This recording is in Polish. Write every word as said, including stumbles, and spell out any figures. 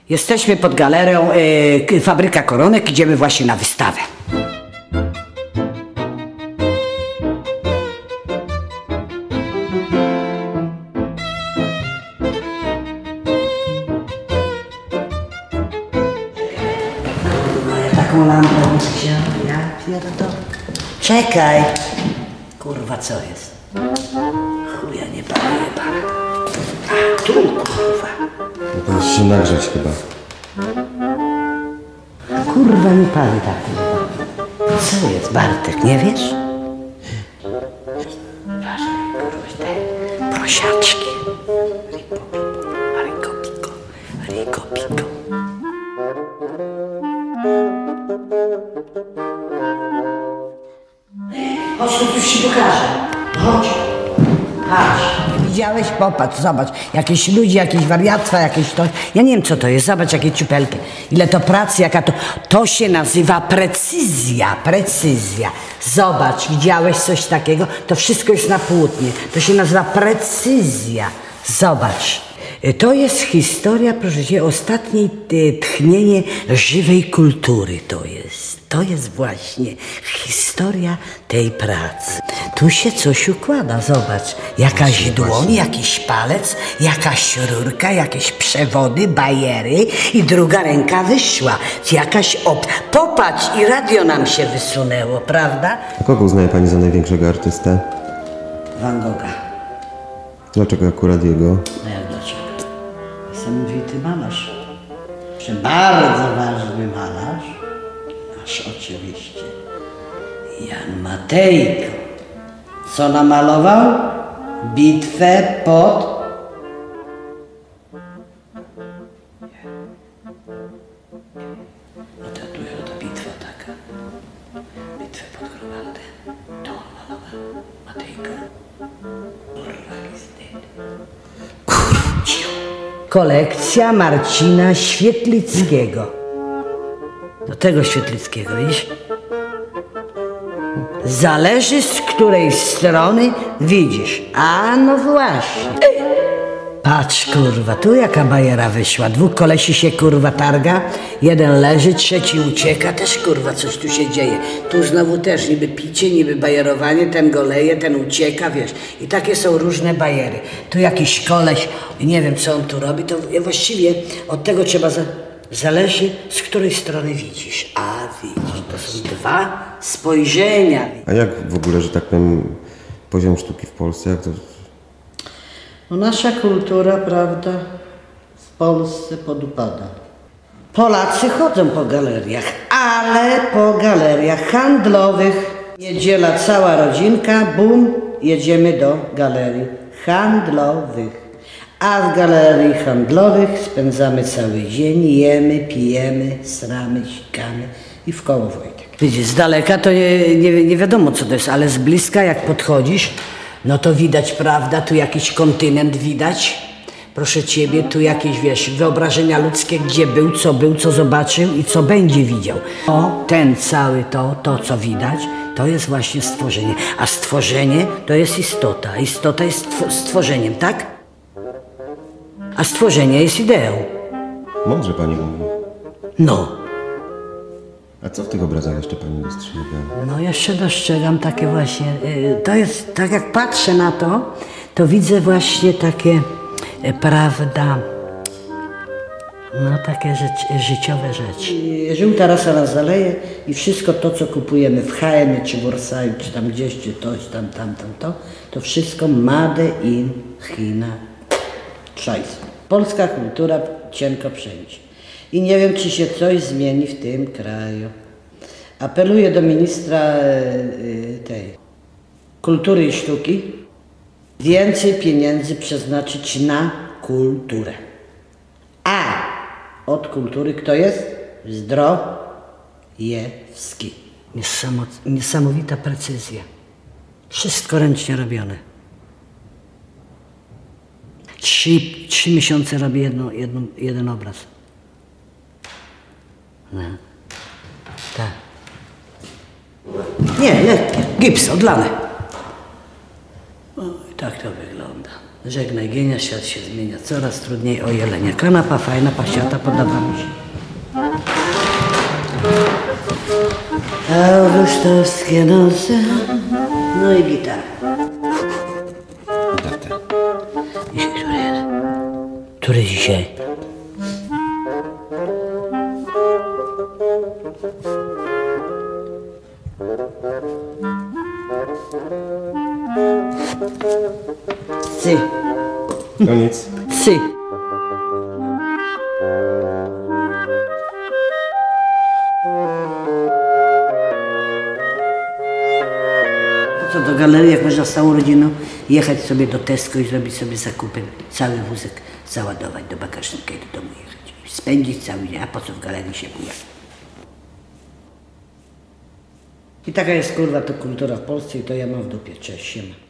Jesteśmy pod galerią y, Fabryka Koronek, idziemy właśnie na wystawę. Taką lampę wziąłem, ja pierdolę. Czekaj. Kurwa, co jest? Chuja nie palę, pana. A, tu, kurwa. No to się nagrzeć chyba. Kurwa, nie pali tak, kurwa. Co jest, Bartek, nie wiesz? Ważne, kurwa, te prosiaczki. Rico Pico, Rico Pico. Chodź, tu już ci pokażę. Chodź. Patrz. Widziałeś? Popatrz, zobacz. Jakieś ludzie, jakieś wariactwa, jakieś to. Ja nie wiem, co to jest. Zobacz, jakie ciupelki. Ile to pracy, jaka to... To się nazywa precyzja. Precyzja. Zobacz, widziałeś coś takiego? To wszystko jest na płótnie. To się nazywa precyzja. Zobacz. To jest historia, proszę cię, ostatniej tchnienie żywej kultury to jest. To jest właśnie historia tej pracy. Tu się coś układa, zobacz. Jakaś dłoń, jakiś palec, jakaś rurka, jakieś przewody, bajery i druga ręka wyszła. Jakaś op... Popatrz, i radio nam się wysunęło, prawda? A kogo uznaje pani za największego artystę? Van Gogha. Dlaczego akurat jego? No jak dlaczego? Niesamowity malarz. Że bardzo ważny malarz. Nasz oczywiście Jan Matejko. Co namalował? Bitwę pod... No to dużo ta bitwa taka. Bitwę pod Grunwaldem. To on malował. Matejko. Kurwa, wstyd. Kurciu. Kolekcja Marcina Świetlickiego. Do tego Świetlickiego, widzisz? Zależy, z której strony widzisz. A no właśnie. Patrz, kurwa, tu jaka bajera wyszła. Dwóch kolesi się, kurwa, targa. Jeden leży, trzeci ucieka. Też, kurwa, coś tu się dzieje. Tu znowu też niby picie, niby bajerowanie. Ten go leje, ten ucieka, wiesz. I takie są różne bajery. Tu jakiś koleś, nie wiem, co on tu robi. To właściwie od tego trzeba... Za... Zależy, z której strony widzisz. A widzisz, to są dwa spojrzenia. A jak w ogóle, że tak powiem, poziom sztuki w Polsce? Jak to... No nasza kultura, prawda, w Polsce podupada. Polacy chodzą po galeriach, ale po galeriach handlowych. Niedziela, cała rodzinka, bum, jedziemy do galerii handlowych. A w galerii handlowych spędzamy cały dzień, jemy, pijemy, sramy, sikamy i w koło Wojtek. Widzisz, z daleka to nie, nie, nie wiadomo, co to jest, ale z bliska jak podchodzisz, no to widać, prawda, tu jakiś kontynent widać. Proszę ciebie, tu jakieś, wiesz, wyobrażenia ludzkie, gdzie był, co był, co zobaczył i co będzie widział. O, ten cały to, to co widać, to jest właśnie stworzenie. A stworzenie to jest istota. Istota jest stworzeniem, tak? A stworzenie jest ideą. Mądrze pani mówi. No. A co w tych obrazach jeszcze pani dostrzega? No jeszcze dostrzegam takie właśnie, y, to jest, tak jak patrzę na to, to widzę właśnie takie, y, prawda, no takie rzecz, życiowe rzeczy. Żółta rasa nas zaleje i wszystko to, co kupujemy w H and M, czy w Orsaju, czy tam gdzieś, czy to, czy tam, tam, tam, to, to wszystko made in China. Szajs. Polska kultura cienko wszędzie. I nie wiem, czy się coś zmieni w tym kraju. Apeluję do ministra y, tej kultury i sztuki. Więcej pieniędzy przeznaczyć na kulturę. A od kultury kto jest? Zdrojewski. Niesamowita precyzja. Wszystko ręcznie robione. Trzy, trzy miesiące robię jedno, jedno, jeden obraz. No. Tak. Nie, lekkie. Gips, odlane. O, i tak to wygląda. Żegnaj Gienia, świat się zmienia, coraz trudniej o jelenia. Kanapa fajna, pasiata, podoba mi się. Augustowskie noce, no i gitara. Datę. Dzisiaj który jest? Który dzisiaj? Psy. No nic. Psy. Co do galerii, jak można z całą rodziną jechać sobie do Tesco i zrobić sobie zakupy, cały wózek załadować do bagażnika i do domu jechać. I spędzić cały dzień, a po co w galerii się bujać? I taka jest kurwa to kultura w Polsce i to ja mam w dupie. Cześć, siema.